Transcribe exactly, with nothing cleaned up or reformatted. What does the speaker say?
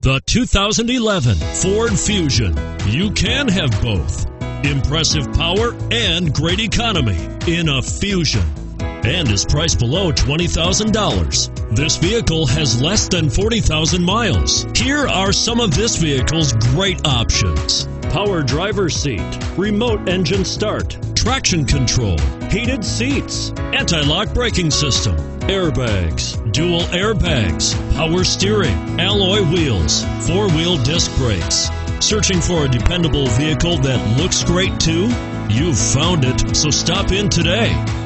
The two thousand eleven Ford Fusion. You can have both. Impressive power and great economy in a Fusion, and is priced below twenty thousand dollars. This vehicle has less than forty thousand miles. Here are some of this vehicle's great options: power driver's seat, remote engine start, traction control, heated seats, anti-lock braking system, airbags, dual airbags, power steering, alloy wheels, four-wheel disc brakes. Searching for a dependable vehicle that looks great too? You've found it, so stop in today.